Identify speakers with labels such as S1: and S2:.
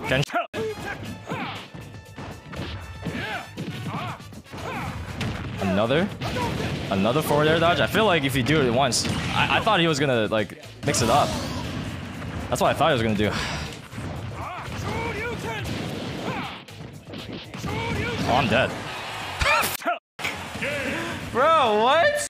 S1: Can Another forward air dodge? I feel like if you do it once... I thought he was gonna, like, mix it up. That's what I thought he was gonna do. Oh, I'm dead. Bro, what?